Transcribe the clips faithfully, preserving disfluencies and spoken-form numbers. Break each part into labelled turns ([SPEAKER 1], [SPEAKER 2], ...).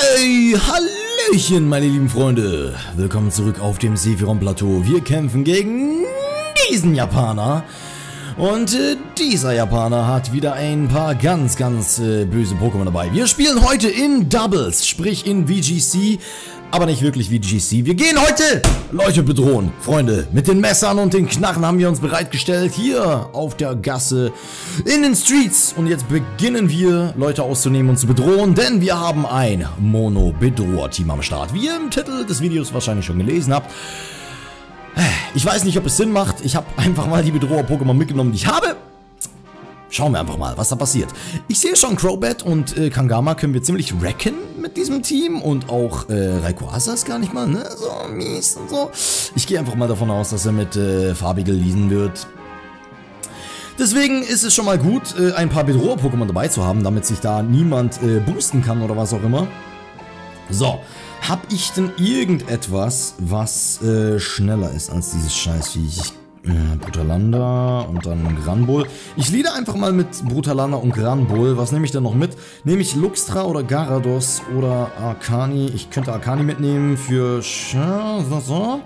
[SPEAKER 1] Hey, Hallöchen, meine lieben Freunde. Willkommen zurück auf dem Sephiroth-Plateau. Wir kämpfen gegen diesen Japaner. Und äh, dieser Japaner hat wieder ein paar ganz, ganz äh, böse Pokémon dabei. Wir spielen heute in Doubles, sprich in V G C. Aber nicht wirklich V G C. Wir gehen heute Leute bedrohen. Freunde, mit den Messern und den Knarren haben wir uns bereitgestellt. Hier auf der Gasse, in den Streets. Und jetzt beginnen wir, Leute auszunehmen und zu bedrohen. Denn wir haben ein Mono-Bedroher-Team am Start. Wie ihr im Titel des Videos wahrscheinlich schon gelesen habt. Ich weiß nicht, ob es Sinn macht. Ich habe einfach mal die Bedroher-Pokémon mitgenommen, die ich habe. Schauen wir einfach mal, was da passiert. Ich sehe schon, Crobat und äh, Kangama können wir ziemlich wrecken mit diesem Team. Und auch äh, Rayquaza ist gar nicht mal, ne? So mies und so. Ich gehe einfach mal davon aus, dass er mit äh, Farbigel leasen wird. Deswegen ist es schon mal gut, äh, ein paar Bedroher-Pokémon dabei zu haben, damit sich da niemand äh, boosten kann oder was auch immer. So. Hab ich denn irgendetwas, was äh, schneller ist als dieses Scheißviech? Äh, Brutalanda und dann Granbull. Ich leade einfach mal mit Brutalanda und Granbull. Was nehme ich denn noch mit? Nehme ich Luxtra oder Garados oder Arcani? Ich könnte Arcani mitnehmen für... So.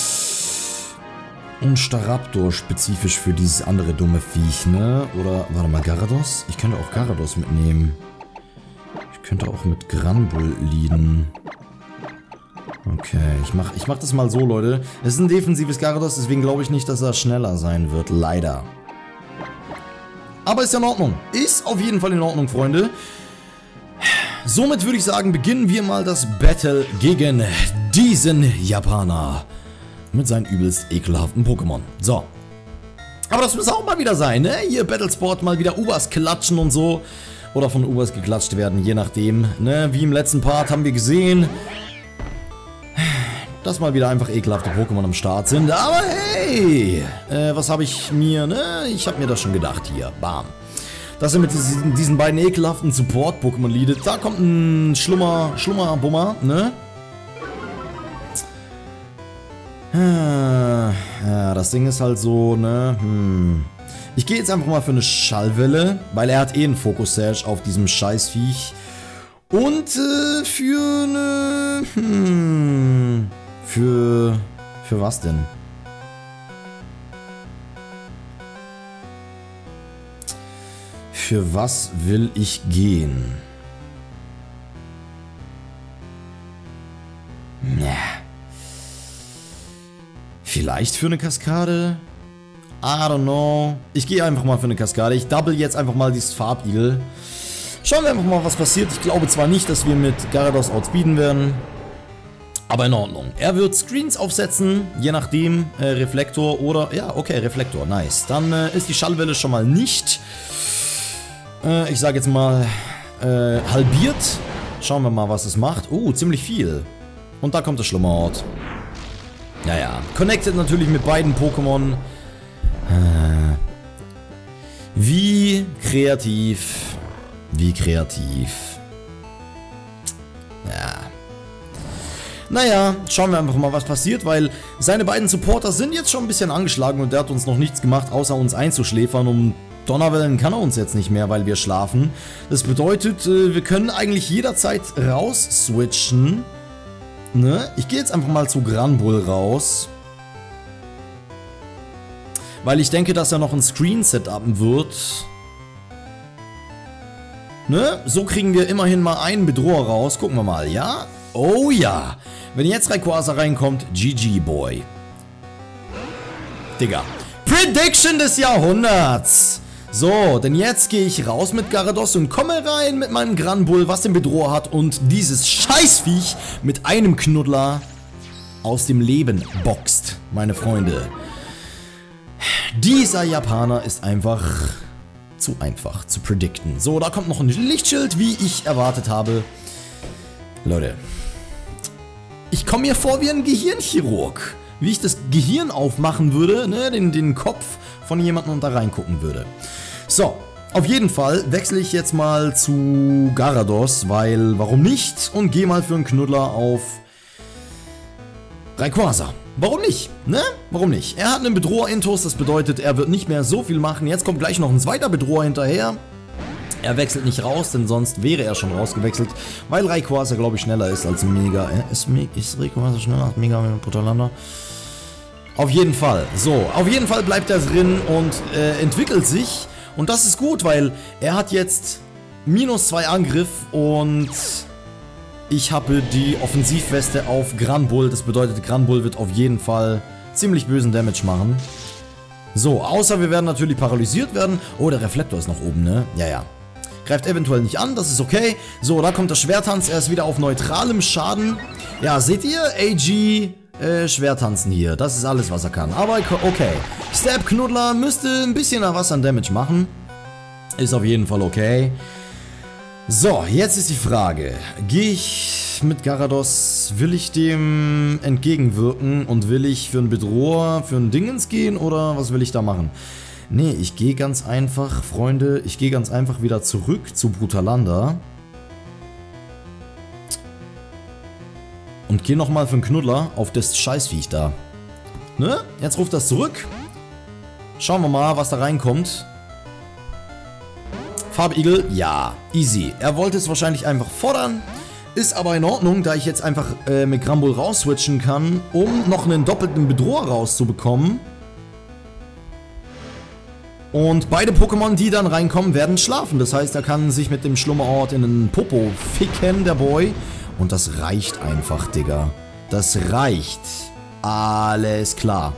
[SPEAKER 1] Und Staraptor spezifisch für dieses andere dumme Viech, ne? Oder, warte mal, Garados? Ich könnte auch Garados mitnehmen. Ich könnte auch mit Granbull leaden. Okay, ich mach, ich mach das mal so, Leute. Es ist ein defensives Garados, deswegen glaube ich nicht, dass er schneller sein wird. Leider. Aber ist ja in Ordnung. Ist auf jeden Fall in Ordnung, Freunde. Somit würde ich sagen, beginnen wir mal das Battle gegen diesen Japaner. Mit seinen übelst ekelhaften Pokémon. So. Aber das muss auch mal wieder sein, ne? Hier Battlesport mal wieder Ubers klatschen und so. Oder von Ubers geklatscht werden, je nachdem. Ne? Wie im letzten Part haben wir gesehen, dass mal wieder einfach ekelhafte Pokémon am Start sind. Aber hey, äh, was habe ich mir, ne? Ich habe mir das schon gedacht hier. Bam. Dass er mit diesen, diesen beiden ekelhaften Support-Pokémon leadet. Da kommt ein Schlummer, Schlummer-Bummer, ne? Ja, das Ding ist halt so, ne? Hm. Ich gehe jetzt einfach mal für eine Schallwelle, weil er hat eh einen Fokus-Sash auf diesem Scheißviech. Und äh, für eine... Hm... Für... Für was denn? Für was will ich gehen? Ja. Vielleicht für eine Kaskade? I don't know. Ich gehe einfach mal für eine Kaskade. Ich double jetzt einfach mal dieses Farbigel. Schauen wir einfach mal, was passiert. Ich glaube zwar nicht, dass wir mit Garados outspeeden werden. Aber in Ordnung. Er wird Screens aufsetzen, je nachdem, äh, Reflektor oder... Ja, okay, Reflektor, nice. Dann äh, ist die Schallwelle schon mal nicht, äh, ich sage jetzt mal, äh, halbiert. Schauen wir mal, was es macht. Oh, ziemlich viel. Und da kommt der Schlummerort. Ja, ja. Connected natürlich mit beiden Pokémon. Äh, wie kreativ. Wie kreativ. Ja. Naja, schauen wir einfach mal, was passiert, weil seine beiden Supporter sind jetzt schon ein bisschen angeschlagen und der hat uns noch nichts gemacht, außer uns einzuschläfern. Um Donnerwellen kann er uns jetzt nicht mehr, weil wir schlafen. Das bedeutet, wir können eigentlich jederzeit raus switchen. Ne? Ich gehe jetzt einfach mal zu Granbull raus. Weil ich denke, dass er noch ein Screen setupen wird. Ne? So kriegen wir immerhin mal einen Bedroher raus. Gucken wir mal, ja? Oh ja. Wenn jetzt Rayquaza reinkommt, G G, Boy. Digga. Prediction des Jahrhunderts. So, denn jetzt gehe ich raus mit Garados und komme rein mit meinem Granbull, was den Bedroher hat und dieses Scheißviech mit einem Knuddler aus dem Leben boxt, meine Freunde. Dieser Japaner ist einfach zu einfach zu predikten. So, da kommt noch ein Lichtschild, wie ich erwartet habe. Leute, ich komme mir vor wie ein Gehirnchirurg. Wie ich das Gehirn aufmachen würde, ne, den, den Kopf von jemandem und da reingucken würde. So, auf jeden Fall wechsle ich jetzt mal zu Garados, weil, warum nicht? Und gehe mal für einen Knuddler auf Rayquaza. Warum nicht? Ne? Warum nicht? Er hat einen Bedroher-Intus, das bedeutet, er wird nicht mehr so viel machen. Jetzt kommt gleich noch ein zweiter Bedroher hinterher. Er wechselt nicht raus, denn sonst wäre er schon rausgewechselt, weil Rayquaza, glaube ich, schneller ist als Mega. Äh, ist, ist Rayquaza schneller als Mega mit Brutalander? Auf jeden Fall. So, auf jeden Fall bleibt er drin und äh, entwickelt sich. Und das ist gut, weil er hat jetzt minus zwei Angriff und ich habe die Offensivweste auf Granbull. Das bedeutet, Granbull wird auf jeden Fall ziemlich bösen Damage machen. So, außer wir werden natürlich paralysiert werden. Oh, der Reflektor ist noch oben, ne? Ja, ja. Greift eventuell nicht an, das ist okay. So, da kommt der Schwertanz, er ist wieder auf neutralem Schaden. Ja, seht ihr? A G, äh, Schwertanzen hier. Das ist alles, was er kann. Aber okay. Stab Knuddler müsste ein bisschen was an Damage machen. Ist auf jeden Fall okay. So, jetzt ist die Frage. Gehe ich mit Gyarados, will ich dem entgegenwirken und will ich für einen Bedroher, für einen Dingens gehen oder was will ich da machen? Nee, ich gehe ganz einfach, Freunde, ich gehe ganz einfach wieder zurück zu Brutalander. Und gehe nochmal für einen Knuddler auf das Scheißviech da. Ne? Jetzt ruft das zurück. Schauen wir mal, was da reinkommt. Farbigel, ja, easy. Er wollte es wahrscheinlich einfach fordern. Ist aber in Ordnung, da ich jetzt einfach äh, mit Granbull rausswitchen kann, um noch einen doppelten Bedroher rauszubekommen. Und beide Pokémon, die dann reinkommen, werden schlafen. Das heißt, er kann sich mit dem Schlummerort in einen Popo ficken, der Boy. Und das reicht einfach, Digga. Das reicht. Alles klar.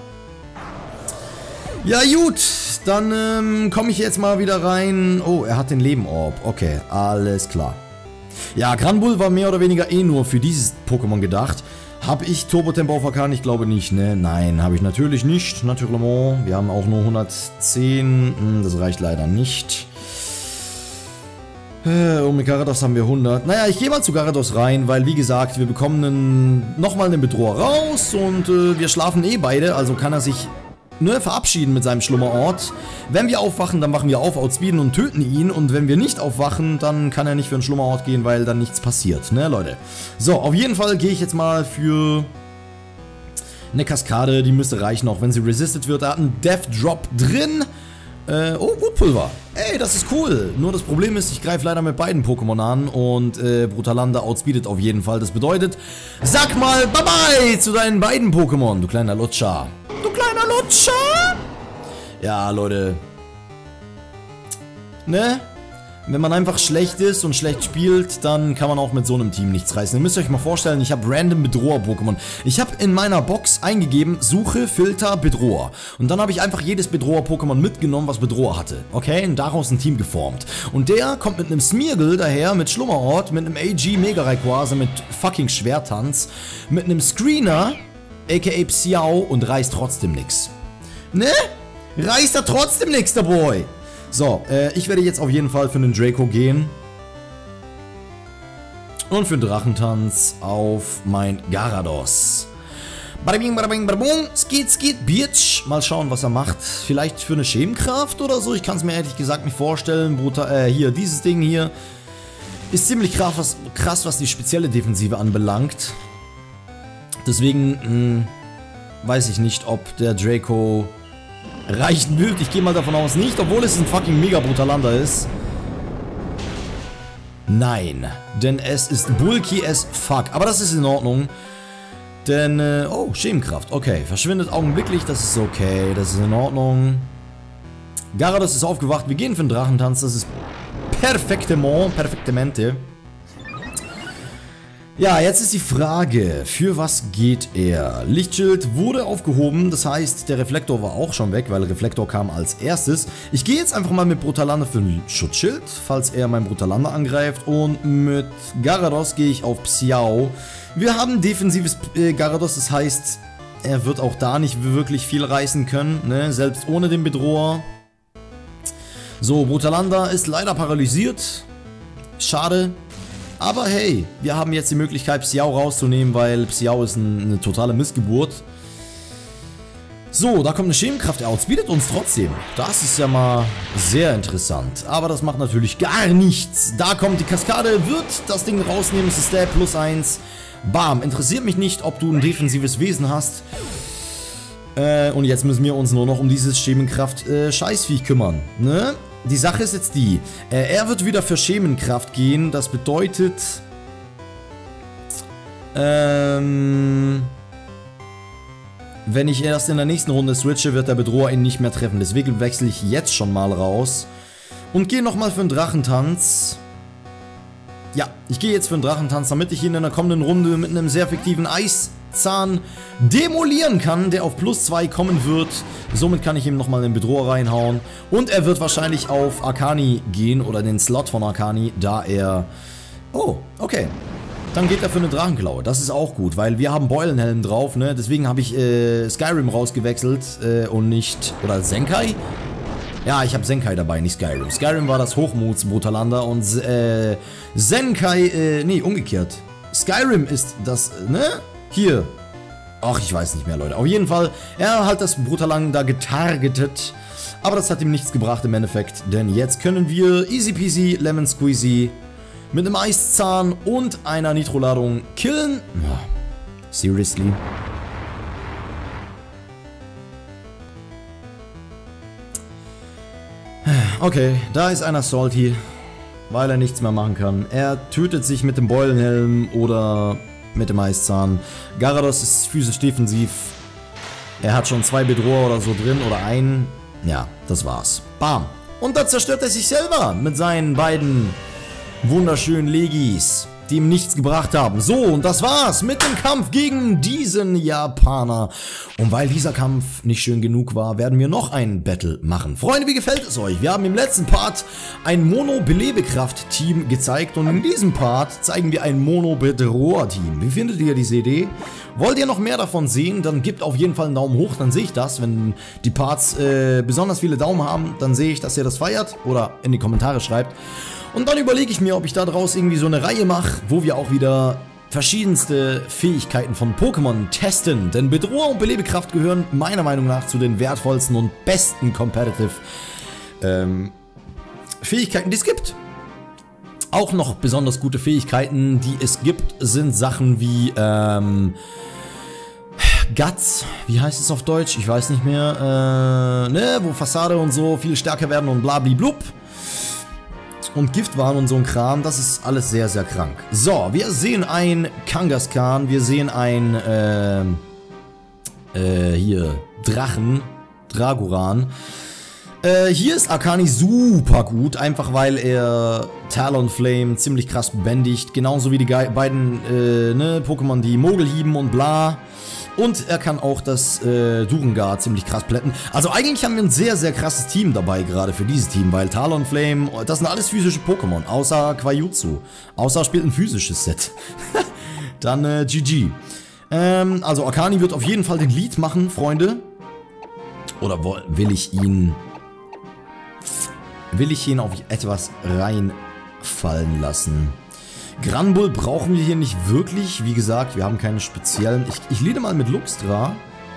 [SPEAKER 1] Ja gut, dann ähm, komme ich jetzt mal wieder rein. Oh, er hat den Lebenorb. Okay, alles klar. Ja, Granbull war mehr oder weniger eh nur für dieses Pokémon gedacht. Habe ich Turbo-Tempo auf Arkan? Ich glaube nicht, ne? Nein, habe ich natürlich nicht. Natürlich. Wir haben auch nur hundertzehn. Das reicht leider nicht. Und mit Gyarados haben wir hundert. Naja, ich gehe mal zu Gyarados rein, weil wie gesagt, wir bekommen nochmal einen Bedroher raus und äh, wir schlafen eh beide. Also kann er sich ne, verabschieden mit seinem Schlummerort. Wenn wir aufwachen, dann wachen wir auf, outspeeden und töten ihn. Und wenn wir nicht aufwachen, dann kann er nicht für einen Schlummerort gehen, weil dann nichts passiert, ne, Leute. So, auf jeden Fall gehe ich jetzt mal für eine Kaskade. Die müsste reichen, auch wenn sie resisted wird. Er hat einen Death Drop drin. Äh, oh, Wutpulver. Ey, das ist cool. Nur das Problem ist, ich greife leider mit beiden Pokémon an und äh, Brutalander outspeedet auf jeden Fall. Das bedeutet, sag mal Bye-bye zu deinen beiden Pokémon, du kleiner Lutscher. Du kleiner Lutscher? Ja, Leute. Ne? Wenn man einfach schlecht ist und schlecht spielt, dann kann man auch mit so einem Team nichts reißen. Ihr müsst euch mal vorstellen, ich habe random Bedroher-Pokémon. Ich habe in meiner Box eingegeben, Suche, Filter, Bedroher. Und dann habe ich einfach jedes Bedroher-Pokémon mitgenommen, was Bedroher hatte. Okay? Und daraus ein Team geformt. Und der kommt mit einem Smeargle daher, mit Schlummerort, mit einem A G Mega Rayquaza, mit fucking Schwertanz, mit einem Screener, aka Psiao, und reißt trotzdem nix. Ne? Reißt er trotzdem nix, der Boy. So, äh, ich werde jetzt auf jeden Fall für den Draco gehen. Und für den Drachentanz auf mein Gyarados. Badabing, badabing, badabum. Skit, skit, bitch. Mal schauen, was er macht. Vielleicht für eine Schemenkraft oder so. Ich kann es mir ehrlich gesagt nicht vorstellen. Brutal, äh, hier, dieses Ding hier ist ziemlich krass was, krass, was die spezielle Defensive anbelangt. Deswegen mh, weiß ich nicht, ob der Draco reichen wird. Ich gehe mal davon aus nicht, obwohl es ein fucking mega Brutalander ist. Nein, denn es ist bulky as fuck. Aber das ist in Ordnung. Denn, äh, oh, Schemenkraft. Okay, verschwindet augenblicklich. Das ist okay, das ist in Ordnung. Gyarados ist aufgewacht. Wir gehen für den Drachentanz. Das ist perfektement, perfektemente. Ja, jetzt ist die Frage, für was geht er? Lichtschild wurde aufgehoben, das heißt, der Reflektor war auch schon weg, weil Reflektor kam als erstes. Ich gehe jetzt einfach mal mit Brutalander für ein Schutzschild, falls er meinen Brutalander angreift. Und mit Gyarados gehe ich auf Psiao. Wir haben defensives äh, Gyarados, das heißt, er wird auch da nicht wirklich viel reißen können, ne? Selbst ohne den Bedroher. So, Brutalander ist leider paralysiert. Schade. Aber hey, wir haben jetzt die Möglichkeit, Psiao rauszunehmen, weil Psiao ist ein, eine totale Missgeburt. So, da kommt eine Schemenkraft, er outspeedet uns trotzdem. Das ist ja mal sehr interessant. Aber das macht natürlich gar nichts. Da kommt die Kaskade, wird das Ding rausnehmen, es ist Stab plus eins. Bam, interessiert mich nicht, ob du ein defensives Wesen hast. Äh, und jetzt müssen wir uns nur noch um dieses Schemenkraft-Scheißviech äh, kümmern, ne? die Sache ist jetzt die, äh, er wird wieder für Schemenkraft gehen, das bedeutet, ähm, wenn ich erst in der nächsten Runde switche, wird der Bedroher ihn nicht mehr treffen, deswegen wechsle ich jetzt schon mal raus und gehe nochmal für einen Drachentanz. Ja, ich gehe jetzt für einen Drachentanz, damit ich ihn in der kommenden Runde mit einem sehr effektiven Eiszahn demolieren kann, der auf plus zwei kommen wird. Somit kann ich ihm nochmal den Bedroher reinhauen. Und er wird wahrscheinlich auf Arcani gehen oder den Slot von Arcani, da er... Oh, okay. Dann geht er für eine Drachenklaue. Das ist auch gut, weil wir haben Beulenhelm drauf, ne? Deswegen habe ich äh, Skyrim rausgewechselt äh, und nicht... Oder Zenkai? Ja, ich habe Zenkai dabei, nicht Skyrim. Skyrim war das Hochmuts-Brutalander und äh, Zenkai, äh, nee, umgekehrt. Skyrim ist das, ne? Hier. Ach, ich weiß nicht mehr, Leute. Auf jeden Fall, er hat das Brutalander getargetet. Aber das hat ihm nichts gebracht im Endeffekt. Denn jetzt können wir easy peasy lemon squeezy mit einem Eiszahn und einer Nitro-Ladung killen. Ja, seriously? Okay, da ist einer salty, weil er nichts mehr machen kann. Er tötet sich mit dem Beulenhelm oder mit dem Eiszahn. Garados ist physisch defensiv. Er hat schon zwei Bedroher oder so drin oder einen. Ja, das war's. Bam. Und da zerstört er sich selber mit seinen beiden wunderschönen Legis, die ihm nichts gebracht haben. So, und das war's mit dem Kampf gegen diesen Japaner. Und weil dieser Kampf nicht schön genug war, werden wir noch ein Battle machen. Freunde, wie gefällt es euch? Wir haben im letzten Part ein Mono-Belebekraft-Team gezeigt und in diesem Part zeigen wir ein Mono-Bedroher-Team. Wie findet ihr diese Idee? Wollt ihr noch mehr davon sehen? Dann gebt auf jeden Fall einen Daumen hoch, dann sehe ich das. Wenn die Parts äh, besonders viele Daumen haben, dann sehe ich, dass ihr das feiert oder in die Kommentare schreibt. Und dann überlege ich mir, ob ich da draus irgendwie so eine Reihe mache, wo wir auch wieder verschiedenste Fähigkeiten von Pokémon testen. Denn Bedroher und Belebekraft gehören meiner Meinung nach zu den wertvollsten und besten Competitive ähm, Fähigkeiten, die es gibt. Auch noch besonders gute Fähigkeiten, die es gibt, sind Sachen wie ähm, Guts, wie heißt es auf Deutsch? Ich weiß nicht mehr. Äh, ne, wo Fassade und so viel stärker werden und blablablub. Und Giftwahn und so ein Kram, das ist alles sehr, sehr krank. So, wir sehen ein Kangaskhan, wir sehen ein, äh, äh, hier, Drachen, Dragoran. Äh, hier ist Arcani super gut, einfach weil er Talonflame ziemlich krass bändigt, genauso wie die beiden, äh, ne, Pokémon, die Mogel hieben und bla. Und er kann auch das äh, Durungar ziemlich krass plätten. Also eigentlich haben wir ein sehr, sehr krasses Team dabei, gerade für dieses Team, weil Talonflame, das sind alles physische Pokémon, außer Quajutsu. Außer spielt ein physisches Set. Dann äh, G G. Ähm, also Arcani wird auf jeden Fall den Lead machen, Freunde. Oder will ich ihn... Will ich ihn auf etwas reinfallen lassen? Granbull brauchen wir hier nicht wirklich. Wie gesagt, wir haben keine speziellen. Ich, ich leade mal mit Luxtra.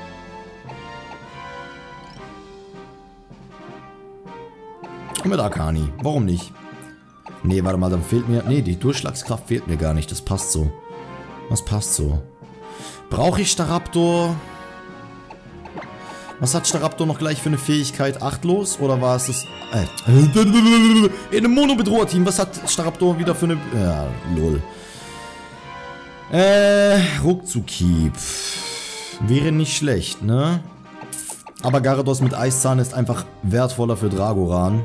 [SPEAKER 1] Und mit Arcani. Warum nicht? Nee, warte mal, dann fehlt mir... Nee, die Durchschlagskraft fehlt mir gar nicht. Das passt so. Das passt so. Brauche ich Staraptor? Was hat Staraptor noch gleich für eine Fähigkeit? Achtlos? Oder war es das... Äh, in einem Mono-Bedroher-Team. Was hat Staraptor wieder für eine... Ja, lol. Äh, Ruckzuckieb. Wäre nicht schlecht, ne? Aber Garados mit Eiszahn ist einfach wertvoller für Dragoran.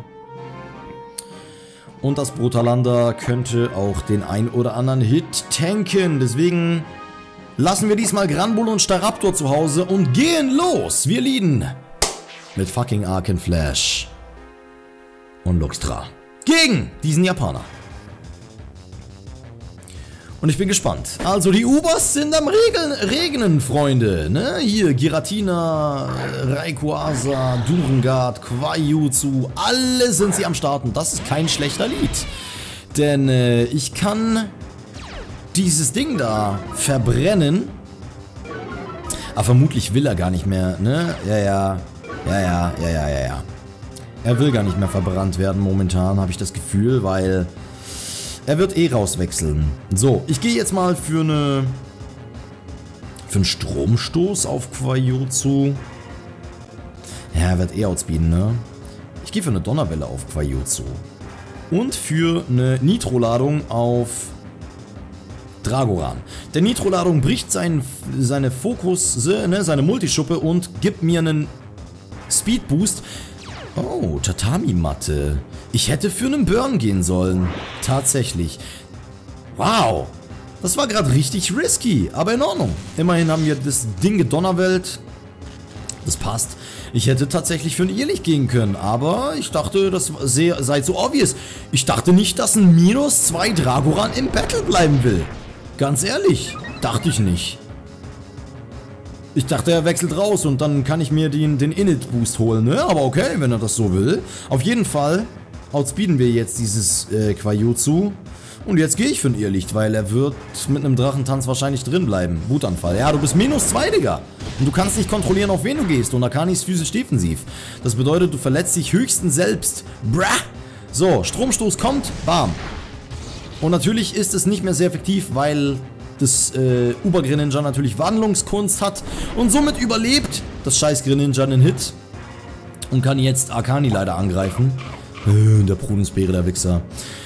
[SPEAKER 1] Und das Brutalander könnte auch den ein oder anderen Hit tanken. Deswegen... lassen wir diesmal Granbull und Staraptor zu Hause und gehen los. Wir leaden mit fucking Arkenflash und Luxtra gegen diesen Japaner. Und ich bin gespannt. Also die Ubers sind am Regeln, Regnen, Freunde. Ne? Hier Giratina, Rayquaza, Durengard, Quajutsu. Alle sind sie am Starten. Das ist kein schlechter Lied. Denn äh, ich kann... dieses Ding da verbrennen. Aber vermutlich will er gar nicht mehr, ne? Ja, ja. Ja, ja, ja, ja, ja, ja. Er will gar nicht mehr verbrannt werden momentan, habe ich das Gefühl, weil er wird eh rauswechseln. So, ich gehe jetzt mal für eine für einen Stromstoß auf Quajutsu. Ja, er wird eh outspeeden, ne? Ich gehe für eine Donnerwelle auf Quajutsu. Und für eine Nitro-Ladung auf Dragoran. Der Nitro-Ladung bricht sein, seine Fokus, ne, seine Multischuppe und gibt mir einen Speed-Boost. Oh, Tatami-Matte. Ich hätte für einen Burn gehen sollen. Tatsächlich. Wow. Das war gerade richtig risky, aber in Ordnung. Immerhin haben wir das Ding gedonnerwelt. Das passt. Ich hätte tatsächlich für ein Irrlicht gehen können, aber ich dachte, das sei so obvious. Ich dachte nicht, dass ein minus zwei Dragoran im Battle bleiben will. Ganz ehrlich, dachte ich nicht. Ich dachte, er wechselt raus und dann kann ich mir den, den Init-Boost holen, ne? Aber okay, wenn er das so will. Auf jeden Fall outspeeden wir jetzt dieses äh, Quajutsu. Und jetzt gehe ich für ein Irrlicht, weil er wird mit einem Drachentanz wahrscheinlich drin bleiben. Wutanfall. Ja, du bist minus zwei, Digga. Und du kannst nicht kontrollieren, auf wen du gehst. Und Akani ist physisch defensiv. Das bedeutet, du verletzt dich höchstens selbst. Brah. So, Stromstoß kommt. Bam. Und natürlich ist es nicht mehr sehr effektiv, weil das äh, Uber-Greninja natürlich Wandlungskunst hat und somit überlebt das scheiß Greninja einen Hit und kann jetzt Akani leider angreifen. Äh, der Prudensbeere, der Wichser.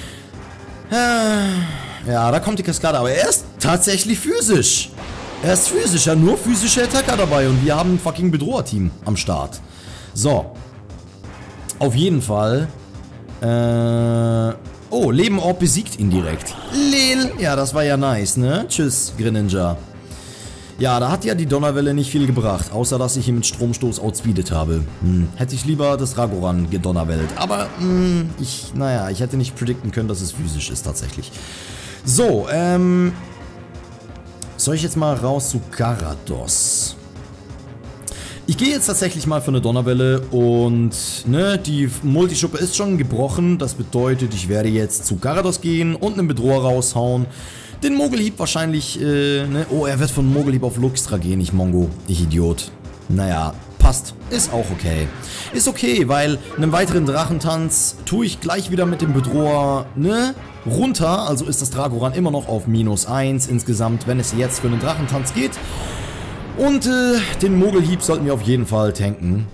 [SPEAKER 1] Äh, ja, da kommt die Kaskade, aber er ist tatsächlich physisch. Er ist physisch, ja, nur physische Attacker dabei und wir haben ein fucking Bedroher-Team am Start. So. Auf jeden Fall. Äh... Oh, Lebenorb besiegt ihn direkt. Lel. Ja, das war ja nice, ne? Tschüss, Greninja. Ja, da hat ja die Donnerwelle nicht viel gebracht, außer dass ich ihn mit Stromstoß outspeedet habe. Hm. Hätte ich lieber das Dragoran gedonnerwellt. Aber, hm, ich, naja, ich hätte nicht predikten können, dass es physisch ist, tatsächlich. So, ähm... soll ich jetzt mal raus zu Garados? Ich gehe jetzt tatsächlich mal für eine Donnerwelle und, ne, die Multischuppe ist schon gebrochen. Das bedeutet, ich werde jetzt zu Garados gehen und einen Bedroher raushauen. Den Mogelhieb wahrscheinlich, äh, ne, oh, er wird von Mogelhieb auf Luxtra gehen, ich Mongo, ich Idiot. Naja, passt, ist auch okay. Ist okay, weil einen weiteren Drachentanz tue ich gleich wieder mit dem Bedroher, ne, runter. Also ist das Dragoran immer noch auf minus eins insgesamt, wenn es jetzt für einen Drachentanz geht. Und äh, den Mogelhieb sollten wir auf jeden Fall tanken.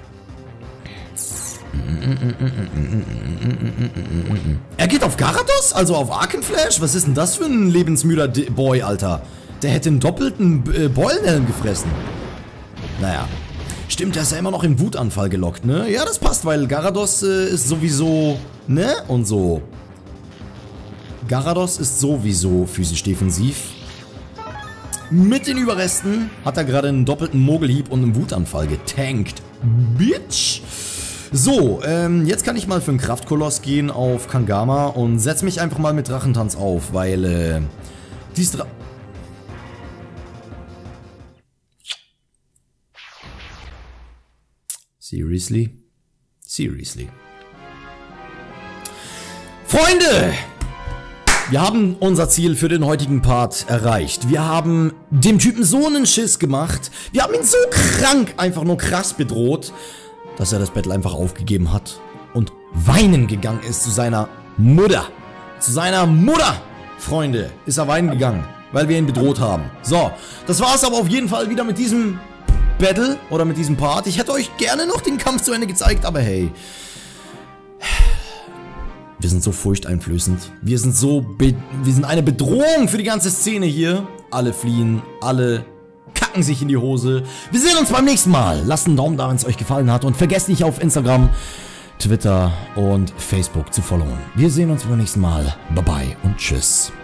[SPEAKER 1] Er geht auf Garados? Also auf Arkenflash? Was ist denn das für ein lebensmüder D Boy, Alter? Der hätte einen doppelten äh, Beulenhelm gefressen. Naja. Stimmt, der ist ja immer noch im Wutanfall gelockt, ne? Ja, das passt, weil Garados äh, ist sowieso, ne? Und so. Garados ist sowieso physisch defensiv. Mit den Überresten hat er gerade einen doppelten Mogelhieb und einen Wutanfall getankt. Bitch! So, ähm, jetzt kann ich mal für einen Kraftkoloss gehen auf Kangama und setze mich einfach mal mit Drachentanz auf, weil, äh, dies Dra... Seriously? Seriously. Freunde! Wir haben unser Ziel für den heutigen Part erreicht. Wir haben dem Typen so einen Schiss gemacht. Wir haben ihn so krank, einfach nur krass bedroht, dass er das Battle einfach aufgegeben hat und weinen gegangen ist zu seiner Mutter. Zu seiner Mutter, Freunde, ist er weinen gegangen, weil wir ihn bedroht haben. So, das war's aber auf jeden Fall wieder mit diesem Battle oder mit diesem Part. Ich hätte euch gerne noch den Kampf zu Ende gezeigt, aber hey... Wir sind so furchteinflößend. Wir sind so... Be wir sind eine Bedrohung für die ganze Szene hier. Alle fliehen. Alle kacken sich in die Hose. Wir sehen uns beim nächsten Mal. Lasst einen Daumen da, wenn es euch gefallen hat. Und vergesst nicht auf Instagram, Twitter und Facebook zu followen. Wir sehen uns beim nächsten Mal. Bye bye und tschüss.